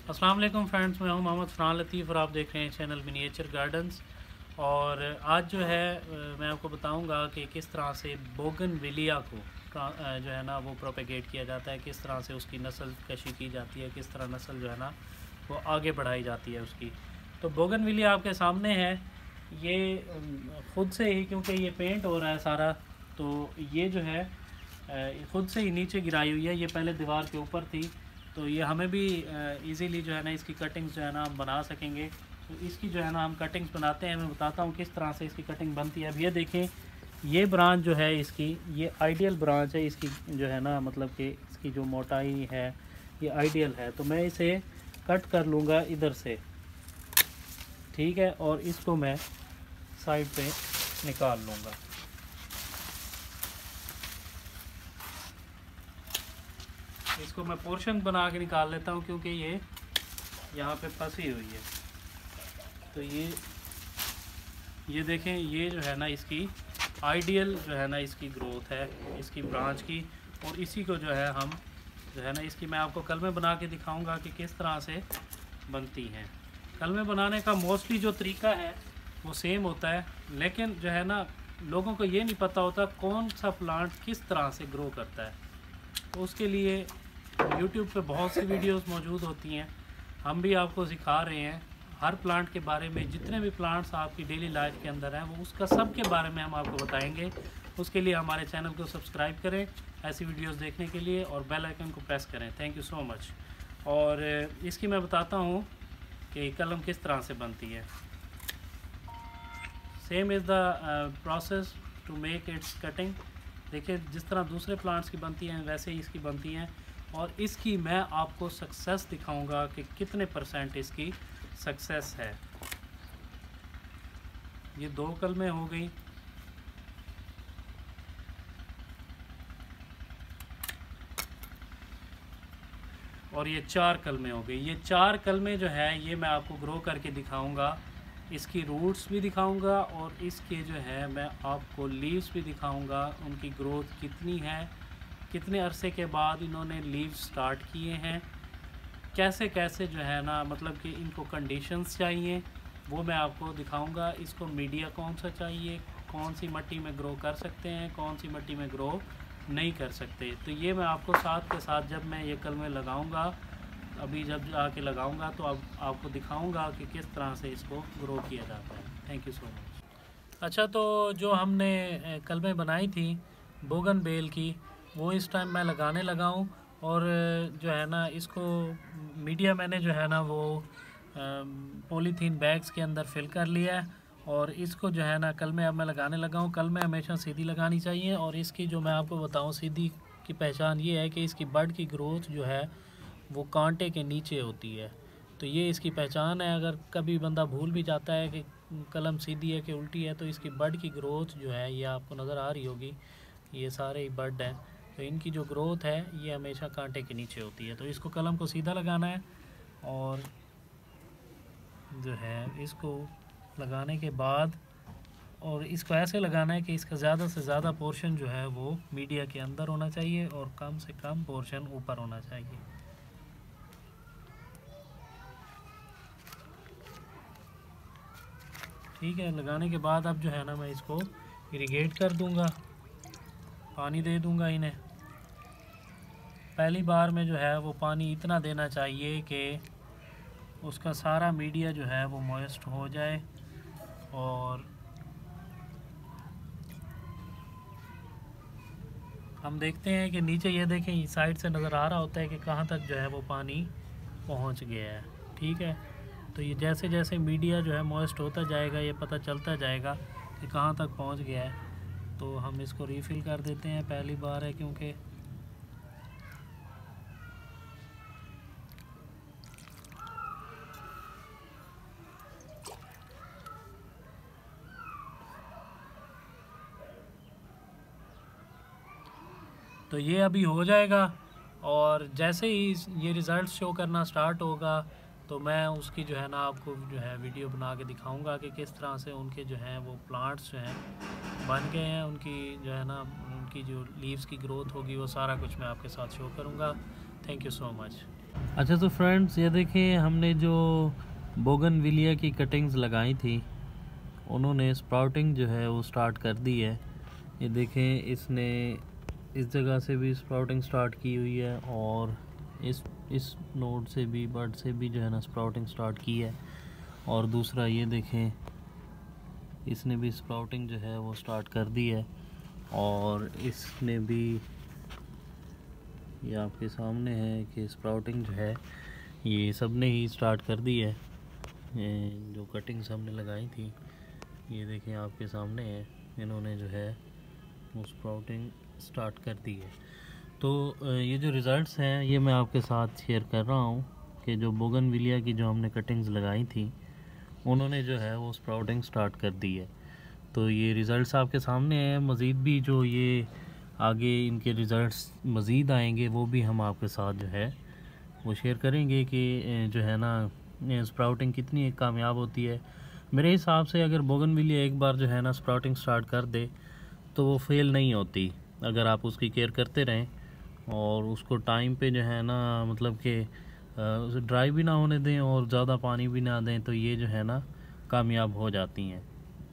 अस्सलाम वालेकुम फ्रेंड्स, मैं हूं मोहम्मद फ़रहान लतीफ़ और आप देख रहे हैं चैनल मिनिएचर गार्डन्स। और आज जो है मैं आपको बताऊंगा कि किस तरह से बोगनविलिया को जो है ना वो प्रोपेगेट किया जाता है, किस तरह से उसकी नस्ल कशी की जाती है, किस तरह नस्ल जो है ना वो आगे बढ़ाई जाती है उसकी। तो बोगनविलिया आपके सामने है, ये ख़ुद से ही, क्योंकि ये पेंट हो रहा है सारा, तो ये जो है ख़ुद से ही नीचे गिराई हुई है। ये पहले दीवार के ऊपर थी, तो ये हमें भी इजीली जो है ना इसकी कटिंग्स जो है ना हम बना सकेंगे। तो इसकी जो है ना हम कटिंग्स बनाते हैं, मैं बताता हूँ किस तरह से इसकी कटिंग बनती है। अब ये देखें, ये ब्रांच जो है इसकी, ये आइडियल ब्रांच है इसकी जो है ना, मतलब कि इसकी जो मोटाई है ये आइडियल है। तो मैं इसे कट कर लूँगा इधर से, ठीक है, और इसको मैं साइड पे निकाल लूँगा। इसको मैं पोर्शन बना के निकाल लेता हूँ, क्योंकि ये यहाँ पे फंसी हुई है। तो ये देखें, ये जो है ना इसकी आइडियल जो है ना इसकी ग्रोथ है इसकी ब्रांच की। और इसी को जो है हम जो है ना इसकी मैं आपको कलमे बना के दिखाऊंगा कि किस तरह से बनती हैं। कलमे बनाने का मोस्टली जो तरीका है वो सेम होता है, लेकिन जो है ना लोगों को ये नहीं पता होता कौन सा प्लांट किस तरह से ग्रो करता है। तो उसके लिए YouTube पे बहुत सी वीडियोस मौजूद होती हैं, हम भी आपको सिखा रहे हैं हर प्लांट के बारे में। जितने भी प्लांट्स आपकी डेली लाइफ के अंदर हैं वो उसका सब के बारे में हम आपको बताएंगे। उसके लिए हमारे चैनल को सब्सक्राइब करें ऐसी वीडियोस देखने के लिए, और बेल आइकन को प्रेस करें। Thank you so much. और इसकी मैं बताता हूँ कि कलम किस तरह से बनती है। Same is the process to make its cutting. देखिए, जिस तरह दूसरे प्लांट्स की बनती हैं वैसे ही इसकी बनती हैं। और इसकी मैं आपको सक्सेस दिखाऊंगा कि कितने % इसकी सक्सेस है। ये 2 कलमें हो गई, और ये 4 कलमें हो गई। ये 4 कलमें जो है ये मैं आपको ग्रो करके दिखाऊंगा। इसकी रूट्स भी दिखाऊंगा और इसके जो है मैं आपको लीव्स भी दिखाऊंगा, उनकी ग्रोथ कितनी है, कितने अरसे के बाद इन्होंने लीव्स स्टार्ट किए हैं, कैसे कैसे जो है ना, मतलब कि इनको कंडीशंस चाहिए वो मैं आपको दिखाऊंगा। इसको मीडिया कौन सा चाहिए, कौन सी मिट्टी में ग्रो कर सकते हैं, कौन सी मिट्टी में ग्रो नहीं कर सकते। तो ये मैं आपको साथ के साथ जब मैं ये कलमे लगाऊंगा, अभी जब आके लगाऊंगा तो अब आपको दिखाऊंगा कि किस तरह से इसको ग्रो किया जाता है। Thank you so much. अच्छा, तो जो हमने कलमे बनाई थी बोगनवेल की, वो इस टाइम मैं लगाने लगा हूँ। और जो है ना इसको मीडिया मैंने जो है ना वो पॉलीथीन बैग्स के अंदर फिल कर लिया है। और इसको जो है ना कलमे अब मैं लगाने लगा हूँ। कलमे हमेशा सीधी लगानी चाहिए। और इसकी जो मैं आपको बताऊँ सीधी की पहचान ये है कि इसकी बड की ग्रोथ जो है वो कांटे के नीचे होती है। तो ये इसकी पहचान है। अगर कभी बंदा भूल भी जाता है कि कलम सीधी है कि उल्टी है, तो इसकी बड की ग्रोथ जो है ये आपको नज़र आ रही होगी, ये सारे ही बड हैं। तो इनकी जो ग्रोथ है ये हमेशा कांटे के नीचे होती है। तो इसको कलम को सीधा लगाना है, और जो है इसको लगाने के बाद, और इसको ऐसे लगाना है कि इसका ज़्यादा से ज़्यादा पोर्शन जो है वो मीडिया के अंदर होना चाहिए और कम से कम पोर्शन ऊपर होना चाहिए। ठीक है, लगाने के बाद अब जो है ना मैं इसको इरिगेट कर दूंगा, पानी दे दूंगा इन्हें। पहली बार में जो है वो पानी इतना देना चाहिए कि उसका सारा मीडिया जो है वो मॉइस्ट हो जाए। और हम देखते हैं कि नीचे, ये देखें, इस साइड से नज़र आ रहा होता है कि कहाँ तक जो है वो पानी पहुँच गया है। ठीक है, तो ये जैसे जैसे मीडिया जो है मॉइस्ट होता जाएगा ये पता चलता जाएगा कि कहाँ तक पहुँच गया है। तो हम इसको रीफ़िल कर देते हैं, पहली बार है क्योंकि। तो ये अभी हो जाएगा, और जैसे ही ये रिज़ल्ट शो करना स्टार्ट होगा तो मैं उसकी जो है ना आपको जो है वीडियो बना के दिखाऊंगा कि किस तरह से उनके जो हैं वो प्लांट्स जो हैं बन गए हैं। उनकी जो है ना उनकी जो लीव्स की ग्रोथ होगी वो सारा कुछ मैं आपके साथ शो करूंगा। Thank you so much. अच्छा तो फ्रेंड्स ये देखें, हमने जो बोगनविलिया की कटिंग्स लगाई थी उन्होंने स्प्राउटिंग जो है वो स्टार्ट कर दी है। ये देखें, इसने इस जगह से भी स्प्राउटिंग स्टार्ट की हुई है और इस नोड से भी, बड से भी जो है ना स्प्राउटिंग स्टार्ट की है। और दूसरा ये देखें, इसने भी स्प्राउटिंग जो है वो स्टार्ट कर दी है। और इसने भी, ये आपके सामने है कि स्प्राउटिंग जो है ये सब ने ही स्टार्ट कर दी है। ये जो कटिंग्स हमने लगाई थी ये देखें आपके सामने है, इन्होंने जो है वो स्प्राउटिंग स्टार्ट कर दी है। तो ये जो रिज़ल्ट्स हैं ये मैं आपके साथ शेयर कर रहा हूँ कि जो बोगनविलिया की जो हमने कटिंग्स लगाई थी उन्होंने जो है वो स्प्राउटिंग स्टार्ट कर दी है। तो ये रिज़ल्ट्स आपके सामने हैं। मज़ीद भी जो ये आगे इनके रिज़ल्ट्स मज़ीद आएंगे वो भी हम आपके साथ जो है वो शेयर करेंगे कि जो है ना स्प्राउटिंग कितनी कामयाब होती है। मेरे हिसाब से अगर बोगनविलिया एक बार जो है ना स्प्राउटिंग स्टार्ट कर दे तो वो फेल नहीं होती, अगर आप उसकी केयर करते रहें और उसको टाइम पे जो है ना मतलब कि उसे ड्राई भी ना होने दें और ज़्यादा पानी भी ना दें, तो ये जो है ना कामयाब हो जाती हैं।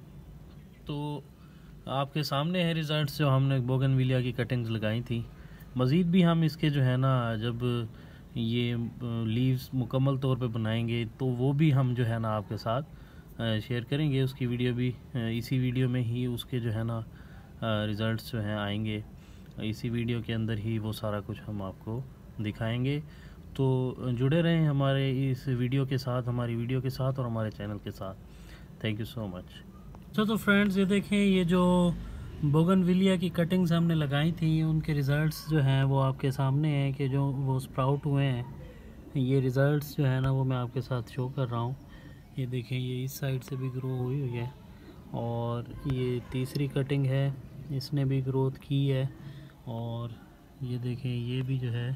तो आपके सामने है रिज़ल्ट्स जो हमने बोगनविलिया की कटिंग्स लगाई थी। मज़ीद भी हम इसके जो है ना जब ये लीव्स मुकम्मल तौर पे बनाएंगे तो वो भी हम जो है ना आपके साथ शेयर करेंगे। उसकी वीडियो भी इसी वीडियो में ही उसके जो है ना रिज़ल्ट्स जो हैं आएंगे। इसी वीडियो के अंदर ही वो सारा कुछ हम आपको दिखाएंगे। तो जुड़े रहें हमारे इस वीडियो के साथ, हमारी वीडियो के साथ और हमारे चैनल के साथ। Thank you so much. तो फ्रेंड्स ये देखें, ये जो बोगनविलिया की कटिंग्स हमने लगाई थी उनके रिज़ल्ट्स जो हैं वो आपके सामने हैं कि जो वो स्प्राउट हुए हैं। ये रिज़ल्ट्स जो है ना वो मैं आपके साथ शो कर रहा हूँ। ये देखें, ये इस साइड से भी ग्रो हुई हुई है और ये तीसरी कटिंग है, इसने भी ग्रोथ की है। और ये देखें, ये भी जो है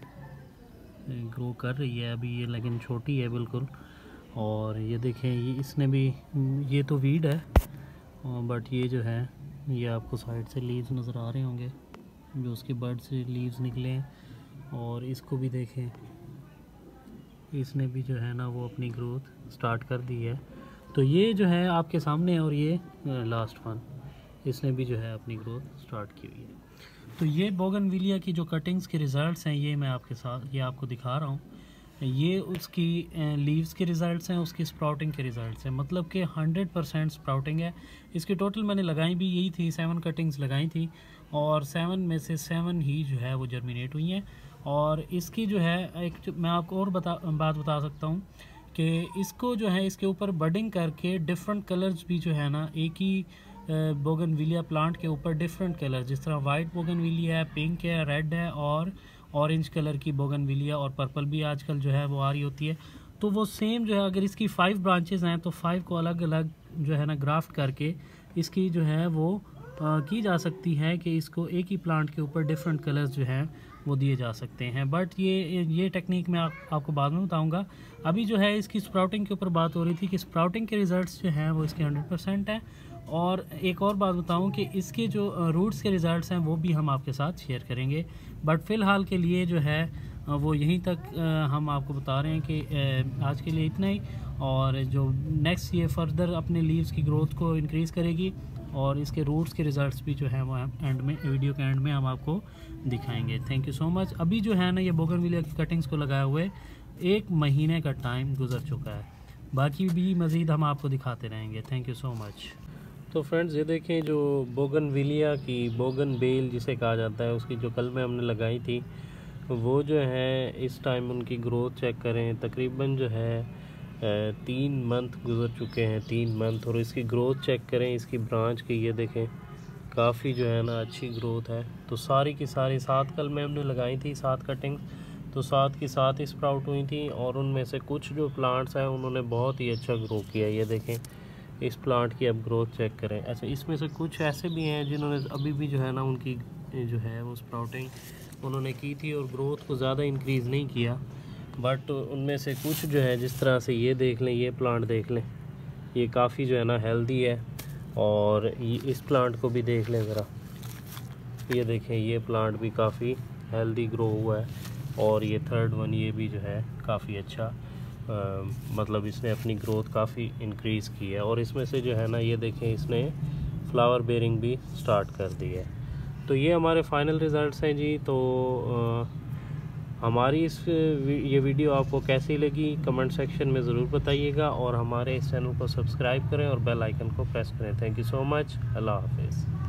ग्रो कर रही है अभी ये, लेकिन छोटी है बिल्कुल। और ये देखें, ये इसने भी, ये तो वीड है बट ये जो है ये आपको साइड से लीव्स नज़र आ रहे होंगे जो उसके बड से लीव्स निकले हैं। और इसको भी देखें, इसने भी जो है ना वो अपनी ग्रोथ स्टार्ट कर दी है। तो ये जो है आपके सामने है और ये लास्ट वन, इसने भी जो है अपनी ग्रोथ स्टार्ट की हुई है। तो ये बोगनविलिया की जो कटिंग्स के रिज़ल्ट्स हैं ये मैं आपके साथ ये आपको दिखा रहा हूँ। ये उसकी लीव्स के रिज़ल्ट्स हैं, उसकी स्प्राउटिंग के रिज़ल्ट्स हैं, मतलब कि 100% स्प्राउटिंग है। इसकी टोटल मैंने लगाई भी यही थी, 7 कटिंग्स लगाई थी और 7 में से 7 ही जो है वो जर्मिनेट हुई हैं। और इसकी जो है एक मैं आपको और बात बता सकता हूँ कि इसको जो है इसके ऊपर बडिंग करके डिफरेंट कलर्स भी जो है ना एक ही बोगनविलिया प्लांट के ऊपर डिफरेंट कलर, जिस तरह वाइट बोगनविलिया है, पिंक है, रेड है और ऑरेंज कलर की बोगनविलिया और पर्पल भी आजकल जो है वो आ रही होती है। तो वो सेम जो है अगर इसकी 5 ब्रांचेस हैं तो 5 को अलग अलग जो है ना ग्राफ्ट करके इसकी जो है वो की जा सकती है कि इसको एक ही प्लांट के ऊपर डिफरेंट कलर्स जो हैं वो दिए जा सकते हैं। बट ये टेक्निक मैं आपको बाद में बताऊंगा। अभी जो है इसकी स्प्राउटिंग के ऊपर बात हो रही थी कि स्प्राउटिंग के रिज़ल्ट्स जो हैं वो इसके 100% हैं। और एक और बात बताऊं कि इसके जो रूट्स के रिज़ल्ट्स हैं वो भी हम आपके साथ शेयर करेंगे। बट फ़िलहाल के लिए जो है वो यहीं तक हम आपको बता रहे हैं कि आज के लिए इतना ही। और जो नेक्स्ट ये फर्दर अपने लीव्स की ग्रोथ को इंक्रीज़ करेगी और इसके रूट्स के रिज़ल्ट्स भी जो है वो एंड में, वीडियो के एंड में हम आपको दिखाएंगे। Thank you so much. अभी जो है ना ये बोगनविलिया की कटिंग्स को लगाए हुए 1 महीने का टाइम गुजर चुका है, बाकी भी मज़ीद हम आपको दिखाते रहेंगे। Thank you so much. तो फ्रेंड्स ये देखें, जो बोगनविलिया की बोगन बेल जिसे कहा जाता है उसकी जो कलमें हमने लगाई थी वो जो है इस टाइम उनकी ग्रोथ चेक करें, तकरीबन जो है 3 मंथ गुजर चुके हैं, 3 मंथ। और इसकी ग्रोथ चेक करें इसकी ब्रांच की, ये देखें काफ़ी जो है ना अच्छी ग्रोथ है। तो सारी की सारी 7 कलमें हमने लगाई थी, 7 कटिंग, तो 7 की 7 ही स्प्राउट हुई थी। और उनमें से कुछ जो प्लांट्स हैं उन्होंने बहुत ही अच्छा ग्रो किया। ये देखें इस प्लांट की अब ग्रोथ चेक करें। अच्छा, इसमें से कुछ ऐसे भी हैं जिन्होंने अभी भी जो है ना उनकी जो है वो स्प्राउटिंग उन्होंने की थी और ग्रोथ को ज़्यादा इंक्रीज़ नहीं किया। बट उनमें से कुछ जो है, जिस तरह से ये देख लें, ये प्लांट देख लें, ये काफ़ी जो है ना हेल्दी है। और इस प्लांट को भी देख लें ज़रा, ये देखें ये प्लांट भी काफ़ी हेल्दी ग्रो हुआ है। और ये थर्ड वन ये भी जो है काफ़ी अच्छा मतलब इसने अपनी ग्रोथ काफ़ी इंक्रीज़ की है। और इसमें से जो है ना ये देखें इसने फ्लावर बेयरिंग भी स्टार्ट कर दी है। तो ये हमारे फाइनल रिज़ल्ट्स हैं जी। तो हमारी ये वीडियो आपको कैसी लगी कमेंट सेक्शन में ज़रूर बताइएगा, और हमारे इस चैनल को सब्सक्राइब करें और बेल आइकन को प्रेस करें। Thank you so much. अल्लाह हाफिज़।